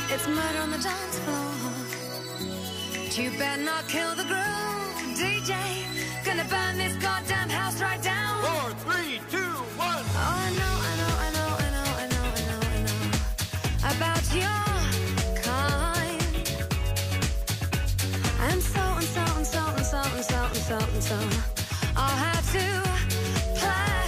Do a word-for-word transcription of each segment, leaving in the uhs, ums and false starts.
It's murder on the dance floor. But you better not kill the groove, D J. Gonna burn this goddamn house right down. Four, three, two, one. Oh, I know, I know, I know, I know, I know, I know, I know about your kind. And so and so and so and so and so and so and so I'll have to play.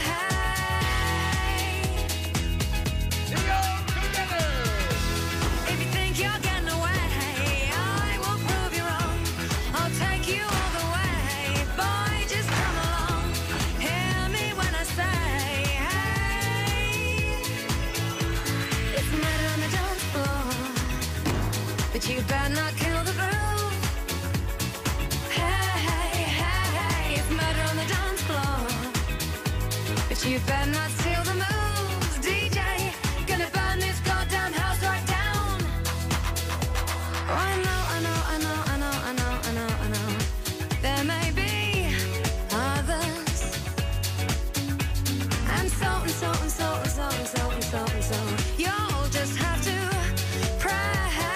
If you think you're getting away, I will prove you wrong. I'll take you all the way. Boy, just come along. Hear me when I say, hey. It's murder on the dance floor, but you better not kill the groove. Hey, hey, hey, hey. It's murder on the dance floor, but you better not steal the moves, D J. Gonna burn this goddamn house right down. Oh, I know, I know, I know, I know, I know, I know, I know. There may be others, and so and so and so and so and so and so and so. You'll just have to pray.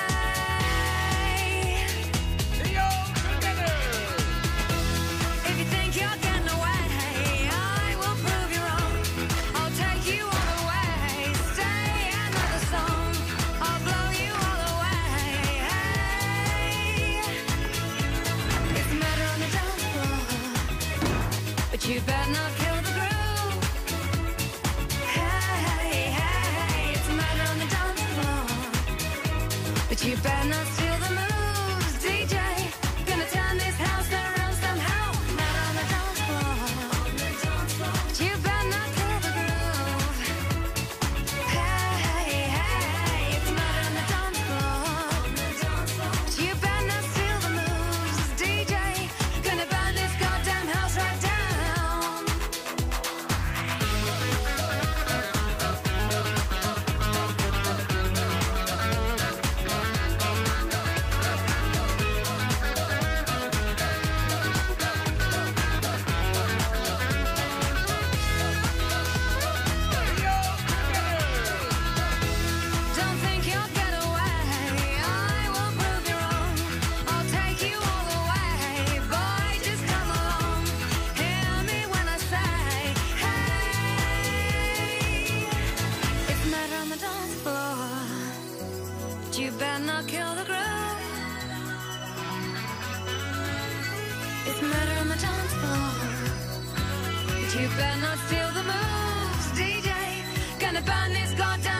If you think you're getting away, I will prove you wrong. I'll take you all the way. Stay another song. I'll blow you all away. Hey. It's murder on the dance floor, but you better not kill the groove. Hey, hey, hey. It's murder on the dance floor, but you better not steal the moves, D J. Gonna turn this house around somehow. Murder on the dance floor, but you better not kill the groove. Hey, hey, hey. It's murder on the dance floor, but you better not steal the moves, D J. Gonna burn this goddamn house right down. Don't think you'll get away. I will prove you wrong. I'll take you all the way. Boy, just come along. Hear me when I say, hey. It's murder on the dance floor, but you better not kill the groove. It's murder on the dance floor, but you better not steal the moves, D J. Gonna burn this goddamn